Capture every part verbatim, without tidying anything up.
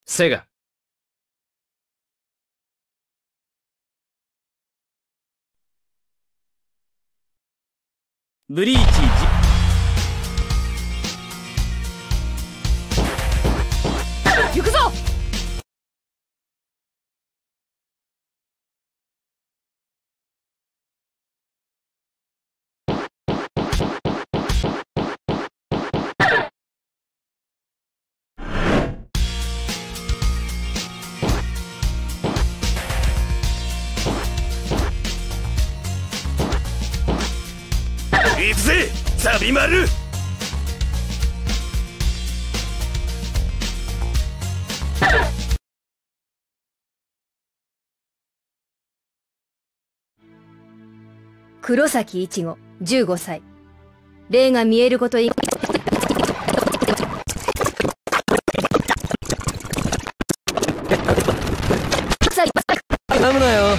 セガ。ブリーチじ行くぞ。 行くぜサビマル。 黒崎一護じゅうごさい。霊が見えること以外頼むなよ。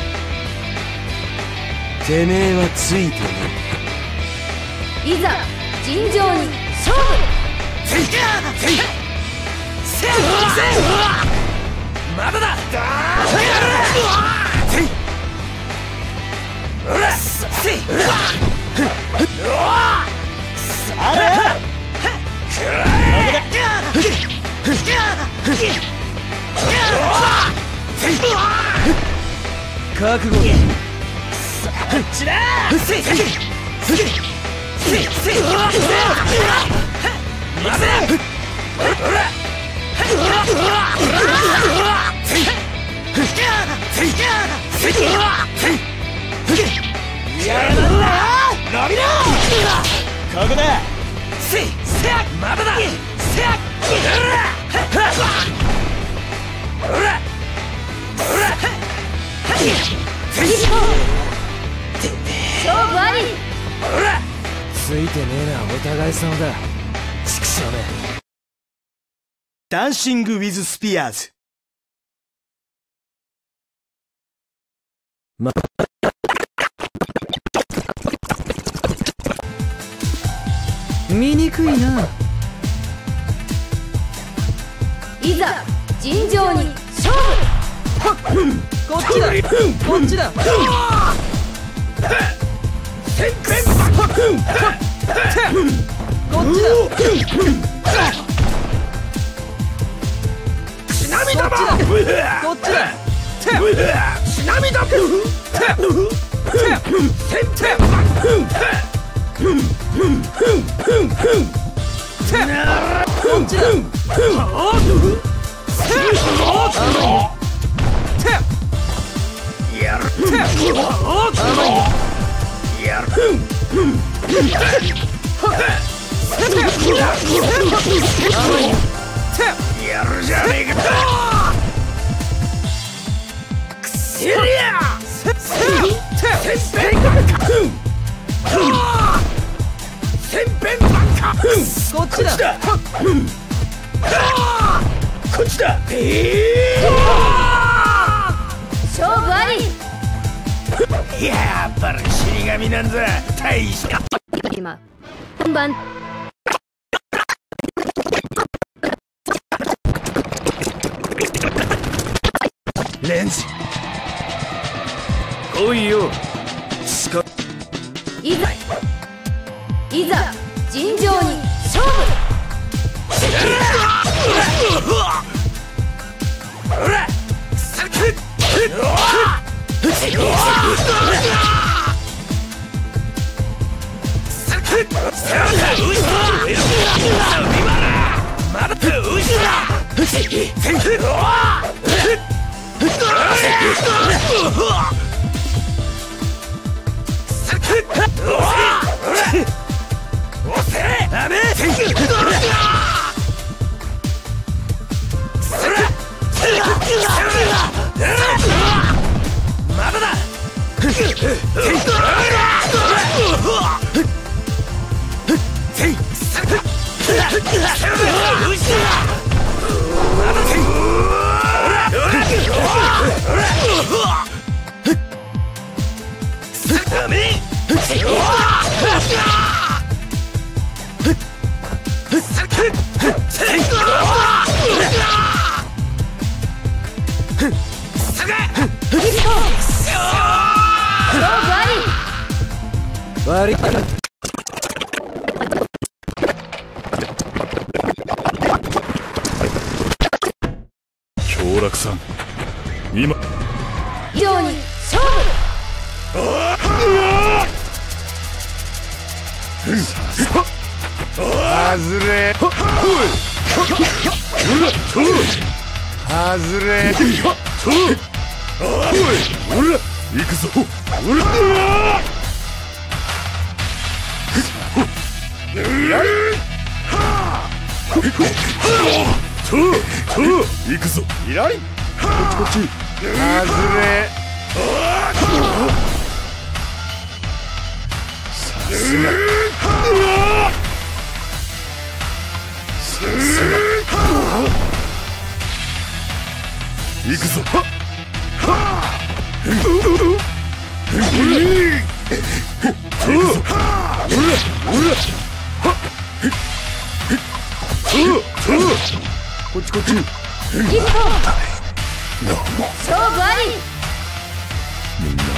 てめえはついてね。 いざ尋常に勝負。 せいせいせいまだだ。せいほらせいあれ覚悟だ。 こっちだ。せいせいせいせいせいまだほらやらなんだよ。伸びろ。ここだ。せいせやまだだ。せやほらほらほら勝負あり。 ほらついてねえなお互い様だ。畜生め。 ダンシング・ウィズ・スピアーズ。 ま醜いな。 いざ尋常に勝負。 こっちだこっちだ。 せんべんこっちだ。 血涙だ。 こっちだ。 血涙だ。せんべんこっちだ。 やるやるやるじゃねえか。くせりゃせんべんばっかせんべんばっか。 こっちだこっちだ。 勝負あり。 やっぱり死神なんざ大した。 今本番。 レンジ来いよ。 いざいざ尋常に勝負。 ほらサクッまだまだだ。 悪い。 京楽さん、今以上に勝負。 外れ外れ行くぞ。行くぞ。いらりこっちこっち。外れさすがさすが行くぞ。こっちこっち。 一本勝負あり。 みんな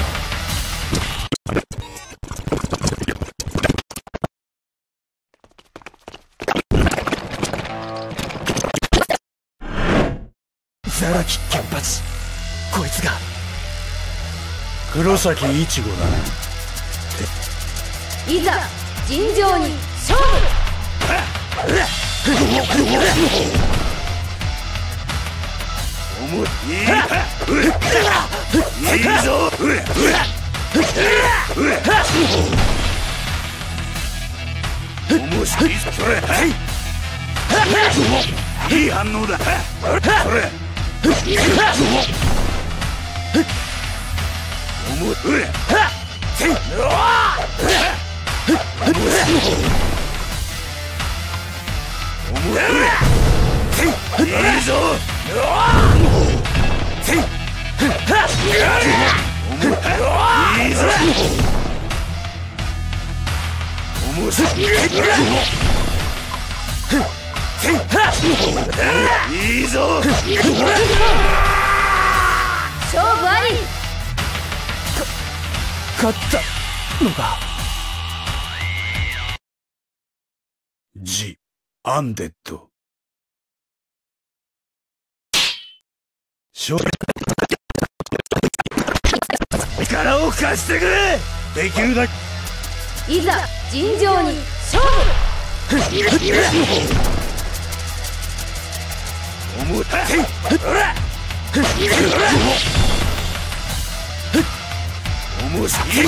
ザラキ原発、こいつが黒崎いちごだ。 いざ尋常に勝負。 いいぞ。面白い。いい反応だ。いいぞ。いいぞ。面白い。いいぞ。 勝負あり。 勝ったのか。 ジ・アンデッド。 力を貸してくれ。できるだけ。 いざ尋常に勝負。 重たい。重しい。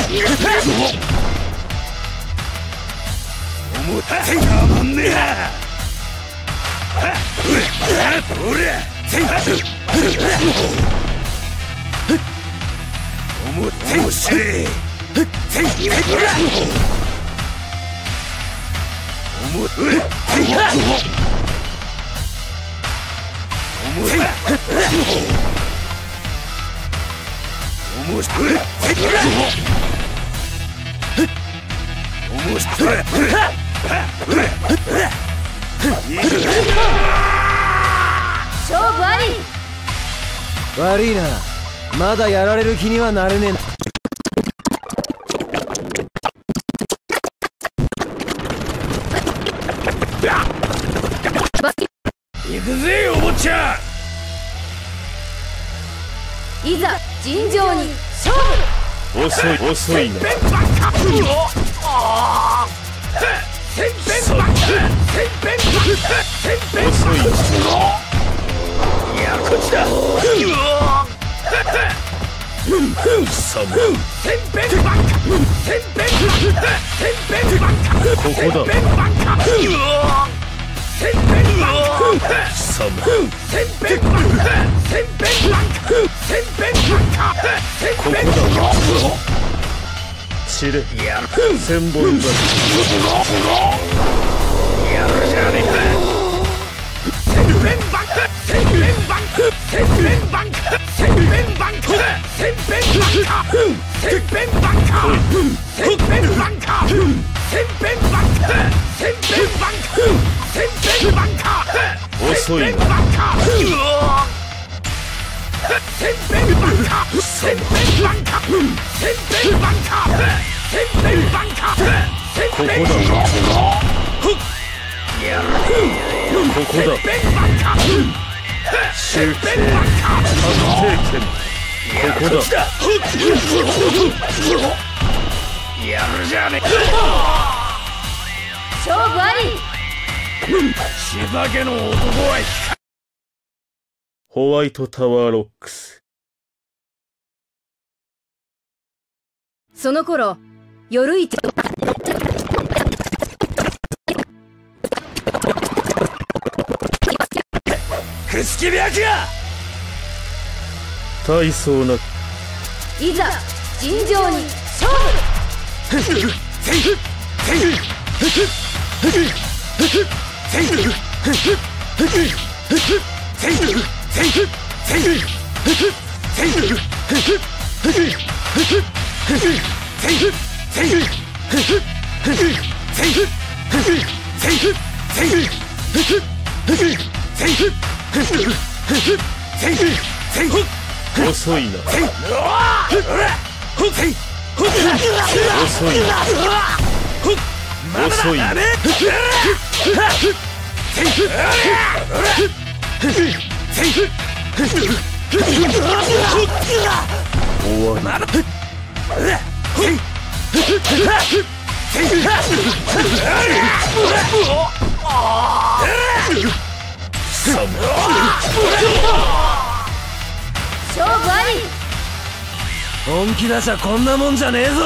重たい。たまんねえや。おりゃ。重たい。面白い。重たい。面白い。面白い。 勝負あり。 悪いな、まだやられる気にはなれねえな。 行くぜお坊ちゃん。いざ尋常に勝負。 遅い遅いな。遅い。 いやこっちだ。 ここだ。散れ千本桜。 やるじゃねえか。千遍バンク千遍バンク千遍バンク千遍バンク千遍バンク千遍バンク千遍バンク千遍バンク千遍バンク千遍バンク遅いな。 千遍バンク千遍バンク千遍バンク千面バンカ千面バンカここだ千面バンカ修正確定権ここだやるじゃねえ勝負あり。 柴家の男は光ホワイトタワーロックス。 その頃夜市くすき白や大層ないざ尋常に勝負。 遅いな遅いな遅いな終わり勝負あり。 本気出しゃこんなもんじゃねえぞ。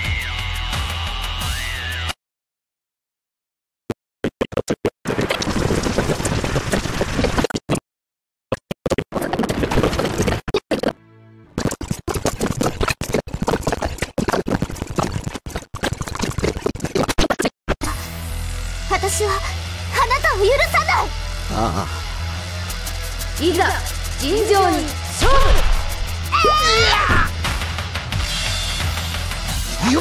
私はあなたを許さない。 ああ。いざ尋常に勝負。 よっ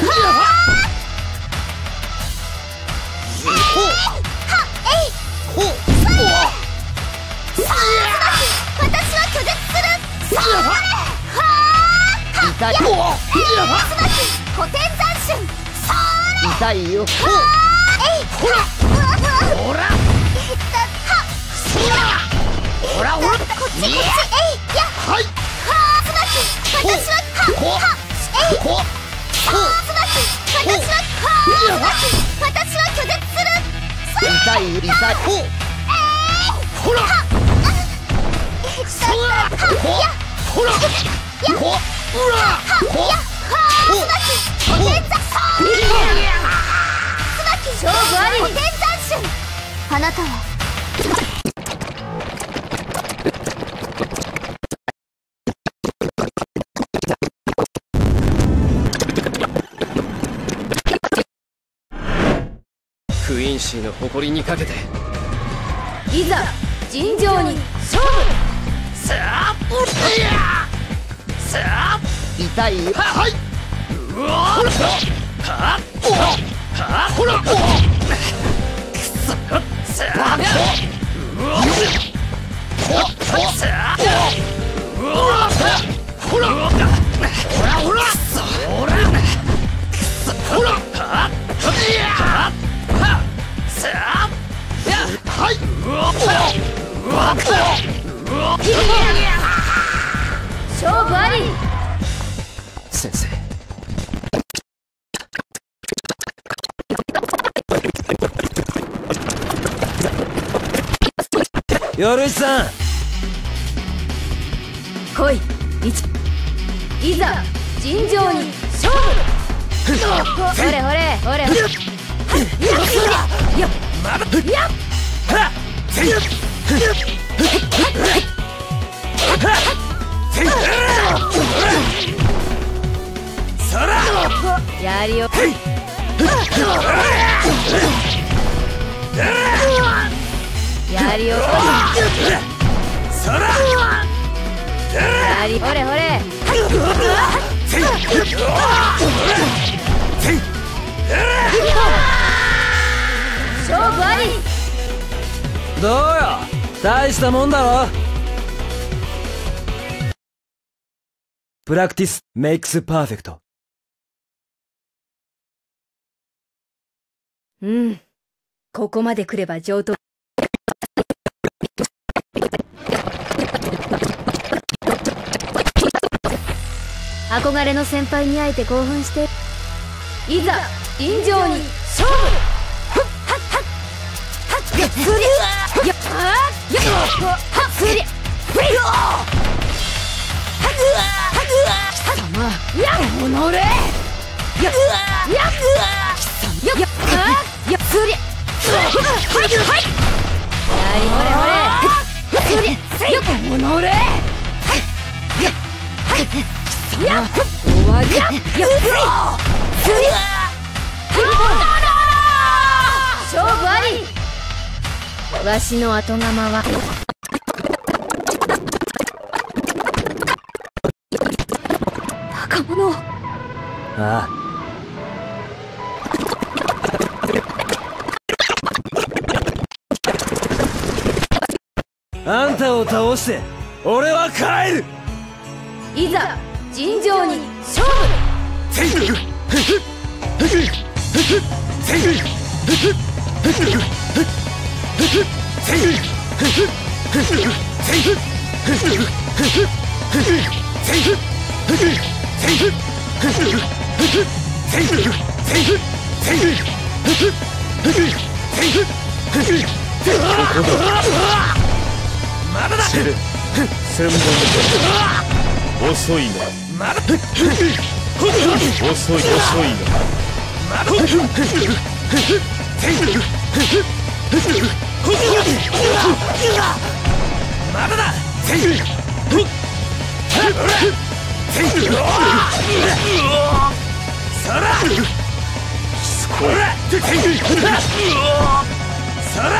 痛いよ。 ほらほらほらほらこっちこっちえいやはい私ははえいこ私は私は拒絶する。 痛い痛い。 ほほらそうだほらほうらほ勝負あり。 天斬春あなたはクイーンシーの誇りにかけていざ尋常に勝負。 さあいやさあ痛いよ。 はいうわほらははほらくそさあうわほさあうわほらほらほらほらくそほらはいやはさあはいうわうわうわ勝負あり。 先生。夜市さん来い。いざ尋常に勝負。ほれほれほれほれ。やっまだやっはっそらやりよやりよそらやりほれほれ勝負あり。 どうよ、大したもんだろ。プラクティスメイクスパーフェクト。 うん。ここまで来れば上等。憧れの先輩に会えて興奮して、いざ尋常に勝負。やっつりやっやっはっつり貴様やっおのれやっやっやっやっつりはいはい何ほれほれつりやっおのれやっやっ終わりやっやっつりつり勝負あり。わしの後釜は高物。 ああ、あんたを倒して俺は帰る。 いざ尋常に勝負。 まだだ。 チェル千本目遅いね。 まだ遅い遅いね。 まだまだだ。そらしつこい。 そら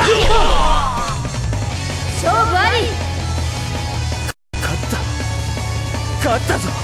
勝負あり。 勝った勝ったぞ。